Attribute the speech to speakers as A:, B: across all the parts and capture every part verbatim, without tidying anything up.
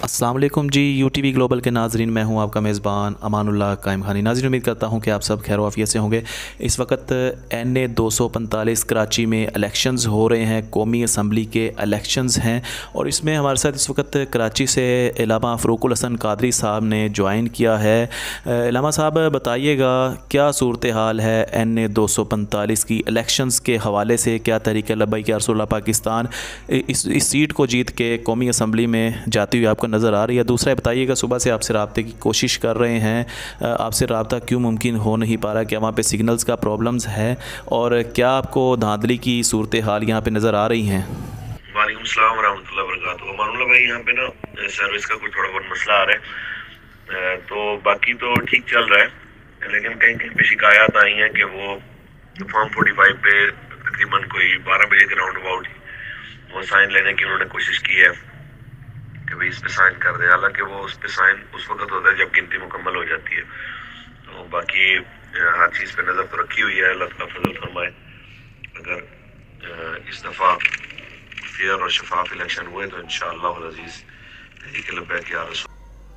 A: अस्सलाम वालेकुम जी, यू टी वी ग्लोबल के नाजरीन, मैं हूं आपका मेज़बान अमानुल्लाह कायम खानी। नाज़रीन, उम्मीद करता हूं कि आप सब खैर वाफियत से होंगे। इस वक्त एन ए दो सौ पैंतालीस कराची में इलेक्शंस हो रहे हैं, कौमी असम्बली के इलेक्शंस हैं और इसमें हमारे साथ इस वक्त कराची से इलामा फ़रूकुल हसन कादरी साहब ने ज्वाइन किया है। इलामा साहब, बताइएगा क्या सूरत हाल है एन ए दो सौ पैंतालीस की इलेक्शंस के हवाले से? क्या तहरीक लब्बैक या रसूलल्लाह पाकिस्तान इस इस सीट को जीत के कौमी असम्बली में जाती हुई आपको नज़र आ रही है? दूसरा बताइएगा, सुबह से आपसे रब्ते की कोशिश कर रहे हैं, आपसे रब्ता क्यों मुमकिन हो नहीं पा रहा? क्या वहाँ पे सिग्नल्स का प्रॉब्लम्स है और क्या आपको धांधली की सूरत हाल यहाँ पे नज़र आ रही हैं?
B: वालेकुम सलाम रहमतुल्लाहि व बरकातुहू। मानुल्लाह भाई, यहाँ पे ना सर्विस का कुछ थोड़ा बहुत मसला आ रहा है, तो बाकी तो ठीक चल रहा है, लेकिन कहीं कहीं पे शिकायत आई है कि वो फॉर्म फोर्टी फाइव पे तकरीबन कोई बारह बजे के राउंड अबाउट वो साइन लेने की उन्होंने कोशिश की है कि भाई इस पे साइन कर दे। हालांकि वो उस पे साइन उस वक्त होता है जब गिनती मुकम्मल हो जाती है। तो बाकी हर चीज़ पे नज़र तो रखी हुई है, अल्लाह ताला फजल फरमाए। अगर इस दफ़ा फेयर और शफाफ इलेक्शन हुए तो इंशाअल्लाह अज़ीज़ तहरीक लब्बैक या रसूल।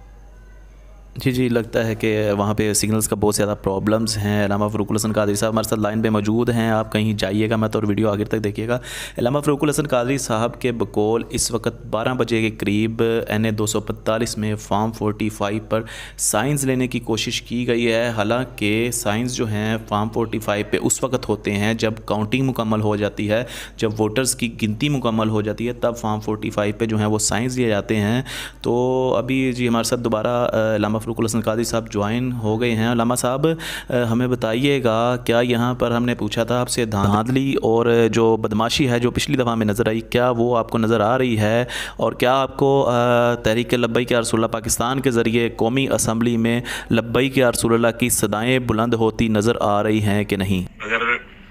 A: जी जी, लगता है कि वहाँ पे सिग्नल्स का बहुत ज़्यादा प्रॉब्लम्स हैं। इलामा फ़रूकुल हसन कादरी साहब हमारे साथ लाइन पे मौजूद हैं, आप कहीं जाइएगा मत और वीडियो आगे तक देखिएगा। इलामा फ़रूकुल हसन कादरी साहब के बकौल इस वक्त बारह बजे के करीब एन ए दो सौ पैंतालीस में फॉर्म फोर्टी फाइव पर साइंस लेने की कोशिश की गई है। हालांकि साइंस जो हैं फॉर्म फोर्टी फाइव पे उस वक्त होते हैं जब काउंटिंग मुकम्मल हो जाती है, जब वोटर्स की गिनती मुकम्मल हो जाती है, तब फॉर्म फोर्टी फाइव पे जो हैं वो साइंस दिए जाते हैं। तो अभी जी हमारे साथ दोबारा इलामा फ़रूकुल हसन कादरी साहब ज्वाइन हो गए हैं। इलामा साहब, हमें बताइएगा, क्या यहाँ पर हमने पूछा था आपसे धांधली और जो बदमाशी है जो पिछली दफ़ा में नज़र आई, क्या वो आपको नज़र आ रही है? और क्या आपको तहरीक लब्बैक या रसूलल्लाह पाकिस्तान के ज़रिए कौमी असम्बली में लब्बैक या रसूलल्लाह की सदाएँ बुलंद होती नज़र आ रही हैं कि नहीं?
B: अगर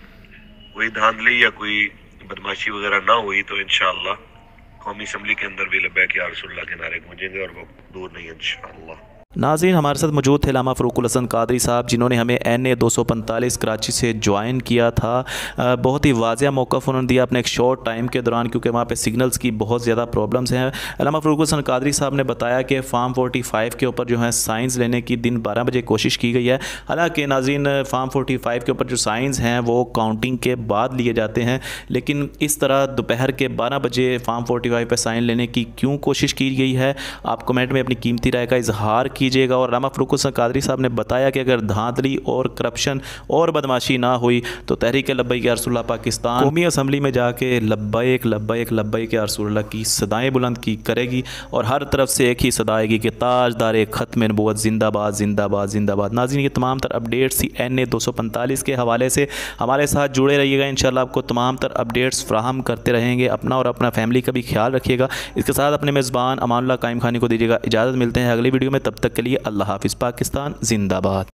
B: कोई धांधली या कोई बदमाशी वगैरह ना हुई तो इंशाअल्लाह कौमी असम्बली के अंदर भी लब्बैक या रसूलल्लाह के नारे गूंजेंगे और वो दूर नहीं है इंशाअल्लाह।
A: नाज़रीन, हमारे साथ मौजूद थे इलामा फ़रूकुल हसन कादरी साहब, जिन्होंने हमें एन ए दो सौ पैंतालीस कराची से ज्वाइन किया था। बहुत ही वाज़िया मौक़िफ़ उन्होंने दिया अपने एक शॉर्ट टाइम के दौरान, क्योंकि वहाँ पे सिग्नल्स की बहुत ज़्यादा प्रॉब्लम्स हैं। इलामा फ़रूकुल हसन कादरी साहब ने बताया कि फार्म फोर्टी फाइव के ऊपर जो है साइंस लेने की दिन बारह बजे कोशिश की गई है। हालाँकि नाज़रीन, फार्म फोर्टी फाइव के ऊपर जो साइंस हैं वो काउंटिंग के बाद लिए जाते हैं, लेकिन इस तरह दोपहर के बारह बजे फार्म फोर्टी फाइव पर साइन लेने की क्यों कोशिश की गई है? आप कमेंट में अपनी कीमती राय का इजहार कीजिएगा। और इलामा फ़रूकुल हसन कादरी साहब ने बताया कि अगर धांधली और करप्शन और बदमाशी ना हुई तो तहरीक लब्बैक या रसूलल्लाह पाकिस्तान कौमी असम्बली में जाके लब्बैक लब्बैक लब्बैक या रसूलल्लाह की सदाएँ बुलंद की करेगी और हर तरफ से एक ही सदा आएगी कि ताजदार ख़त्म नबूवत जिंदाबाद जिंदाबाद जिंदाबाद। नाज़रीन, ये तमाम तर अपडेट्स थी एन ए दो सौ पैंतालीस के हवाले से। हमारे साथ जुड़े रहिएगा, इंशाल्लाह आपको तमाम तर अपडेट्स फ्राहम करते रहेंगे। अपना और अपना फैमिली का भी ख्याल रखिएगा। इसके साथ अपने मेज़बान अमानुल्लाह कायम खानी को दीजिएगा इजाज़त। मिलते हैं अगली वीडियो में, तब तक के लिए अल्लाह हाफ़िज़। पाकिस्तान जिंदाबाद।